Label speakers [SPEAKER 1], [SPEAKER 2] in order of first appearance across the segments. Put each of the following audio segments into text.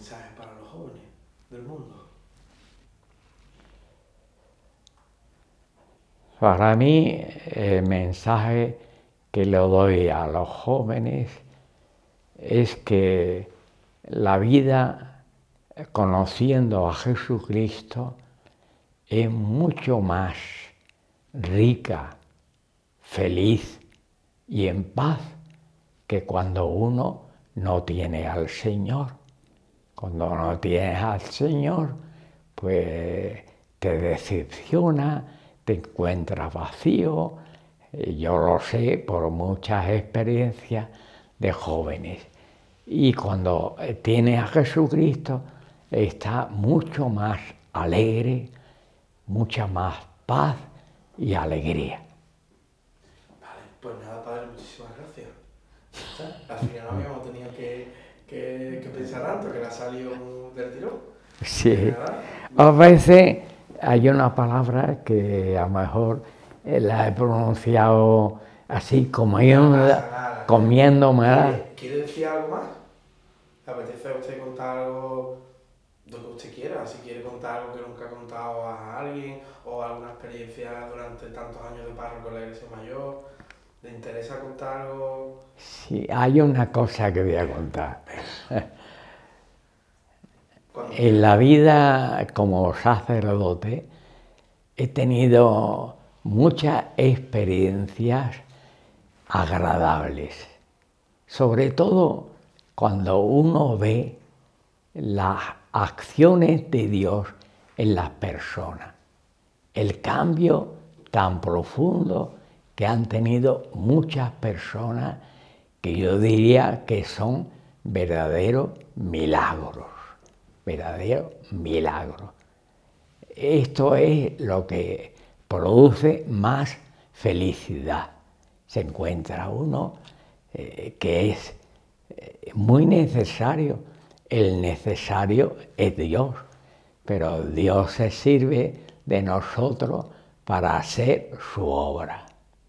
[SPEAKER 1] mensaje para los jóvenes del mundo?
[SPEAKER 2] Para mí, el mensaje que le doy a los jóvenes es que la vida conociendo a Jesucristo es mucho más rica, feliz y en paz que cuando uno no tiene al Señor. Cuando no tienes al Señor, pues te decepciona, te encuentras vacío. Yo lo sé por muchas experiencias de jóvenes. Y cuando tienes a Jesucristo, está mucho más alegre, mucha más paz y alegría.
[SPEAKER 1] Vale, pues nada, padre, muchísimas gracias. Al final no habíamos tenido que pensar tanto, que le ha salido del tirón.
[SPEAKER 2] Sí. A veces hay una palabra que a lo mejor la he pronunciado así, comiéndomela.
[SPEAKER 1] ¿Quiere decir algo más? ¿Le apetece a usted contar algo lo que usted quiera? Si quiere contar algo que nunca ha contado a alguien, o alguna experiencia durante tantos años de párroco en la iglesia mayor, ¿le interesa contar algo?
[SPEAKER 2] Sí, hay una cosa que voy a contar. En la vida como sacerdote he tenido muchas experiencias agradables, sobre todo cuando uno ve las acciones de Dios en las personas, el cambio tan profundo que han tenido muchas personas que yo diría que son verdaderos milagros, verdaderos milagros. Esto es lo que produce más felicidad. Se encuentra uno que es muy necesario. El necesario es Dios, pero Dios se sirve de nosotros para hacer su obra.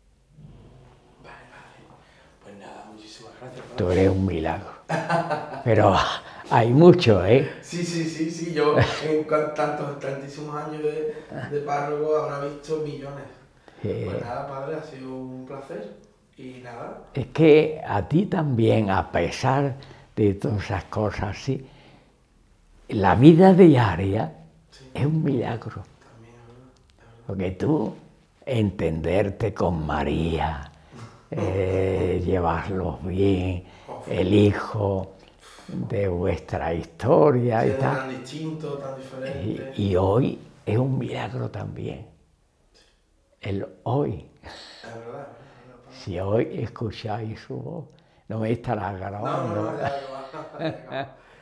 [SPEAKER 1] Vale. Pues nada, muchísimas gracias.
[SPEAKER 2] Tú eres un milagro. Pero hay mucho, ¿eh?
[SPEAKER 1] Sí. Yo en tantísimos años de párroco habrá visto millones. Pues nada, padre, ha sido un placer. Y nada.
[SPEAKER 2] Es que a ti también, a pesar de todas esas cosas, sí, la vida diaria es un milagro.
[SPEAKER 1] También, ¿verdad?
[SPEAKER 2] Porque tú, entenderte con María, llevarlos bien, el hijo de vuestra historia y tal.
[SPEAKER 1] Tan distinto, tan diferente.
[SPEAKER 2] Y hoy es un milagro también. El hoy.
[SPEAKER 1] Es verdad.
[SPEAKER 2] Si hoy escucháis su voz, no me estarás grabando.
[SPEAKER 1] No, ya va.